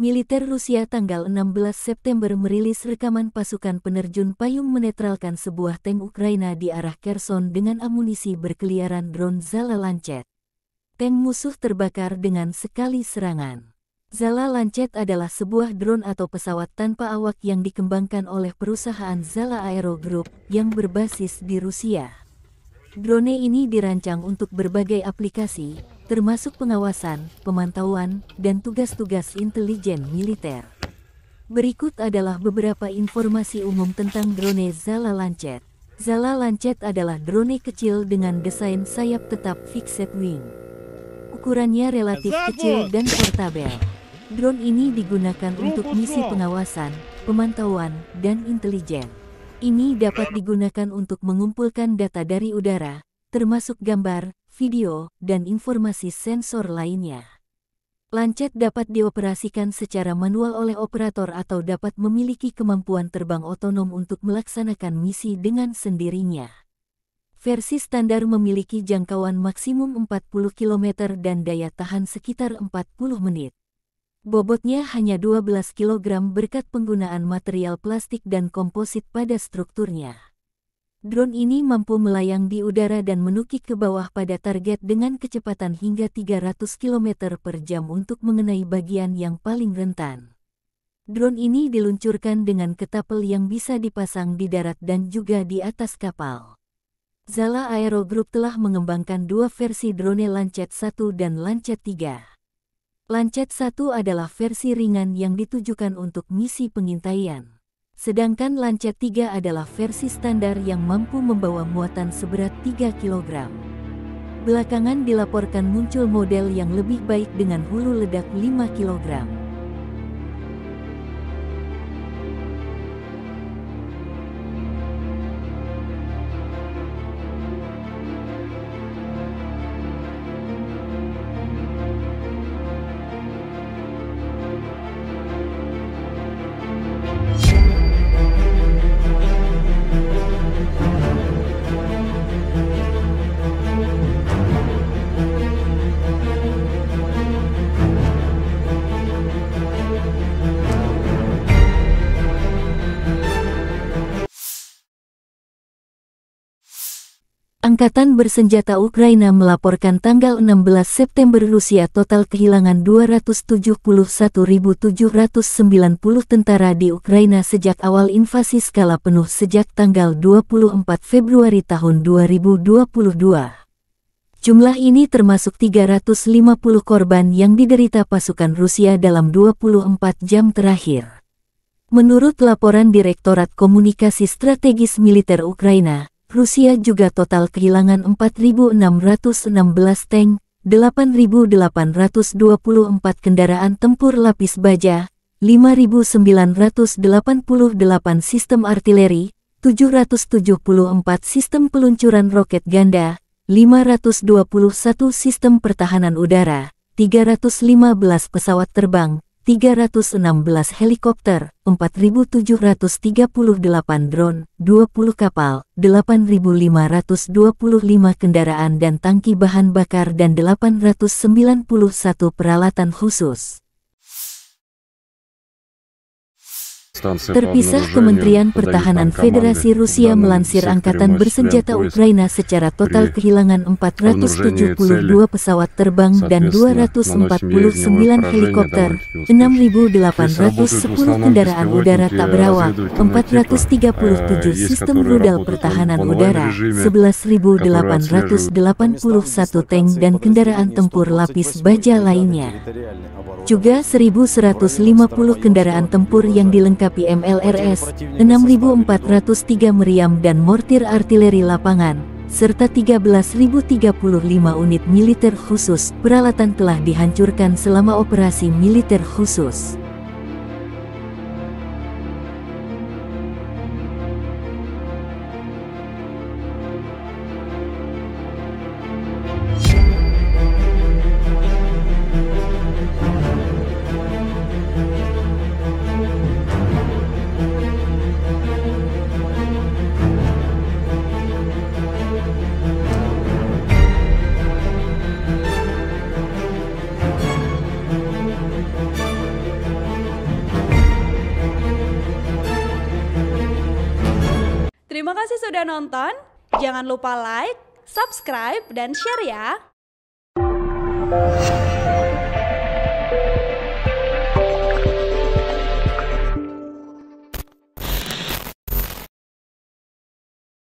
Militer Rusia tanggal 16 September merilis rekaman pasukan penerjun payung menetralkan sebuah tank Ukraina di arah Kherson dengan amunisi berkeliaran drone Zala Lancet. Tank musuh terbakar dengan sekali serangan. Zala Lancet adalah sebuah drone atau pesawat tanpa awak yang dikembangkan oleh perusahaan Zala Aero Group yang berbasis di Rusia. Drone ini dirancang untuk berbagai aplikasi, termasuk pengawasan, pemantauan, dan tugas-tugas intelijen militer. Berikut adalah beberapa informasi umum tentang drone Zala Lancet. Zala Lancet adalah drone kecil dengan desain sayap tetap fixed wing. Ukurannya relatif kecil dan portabel. Drone ini digunakan untuk misi pengawasan, pemantauan, dan intelijen. Ini dapat digunakan untuk mengumpulkan data dari udara, termasuk gambar, video, dan informasi sensor lainnya. Lancet dapat dioperasikan secara manual oleh operator atau dapat memiliki kemampuan terbang otonom untuk melaksanakan misi dengan sendirinya. Versi standar memiliki jangkauan maksimum 40 km dan daya tahan sekitar 40 menit. Bobotnya hanya 12 kg berkat penggunaan material plastik dan komposit pada strukturnya. Drone ini mampu melayang di udara dan menukik ke bawah pada target dengan kecepatan hingga 300 km per jam untuk mengenai bagian yang paling rentan. Drone ini diluncurkan dengan ketapel yang bisa dipasang di darat dan juga di atas kapal. Zala Aero Group telah mengembangkan dua versi drone Lancet 1 dan Lancet 3. Lancet 1 adalah versi ringan yang ditujukan untuk misi pengintaian. Sedangkan Lancet 3 adalah versi standar yang mampu membawa muatan seberat 3 kg. Belakangan dilaporkan muncul model yang lebih baik dengan hulu ledak 5 kg. Angkatan bersenjata Ukraina melaporkan tanggal 16 September Rusia total kehilangan 271.790 tentara di Ukraina sejak awal invasi skala penuh sejak tanggal 24 Februari tahun 2022. Jumlah ini termasuk 350 korban yang diderita pasukan Rusia dalam 24 jam terakhir. Menurut laporan Direktorat Komunikasi Strategis Militer Ukraina, Rusia juga total kehilangan 4.616 tank, 8.824 kendaraan tempur lapis baja, 5.988 sistem artileri, 774 sistem peluncuran roket ganda, 521 sistem pertahanan udara, 315 pesawat terbang, 316 helikopter, 4.738 drone, 20 kapal, 8.525 kendaraan dan tangki bahan bakar dan 891 peralatan khusus. Terpisah, Kementerian Pertahanan Federasi Rusia melansir Angkatan Bersenjata Ukraina secara total kehilangan 472 pesawat terbang dan 249 helikopter, 6.810 kendaraan udara tak berawak, 437 sistem rudal pertahanan udara, 11.881 tank dan kendaraan tempur lapis baja lainnya. Juga 1.150 kendaraan tempur yang dilengkapi MLRS, 6.403 meriam dan mortir artileri lapangan, serta 13.035 unit militer khusus. Peralatan telah dihancurkan selama operasi militer khusus. Terima kasih sudah nonton. Jangan lupa like, subscribe, dan share ya.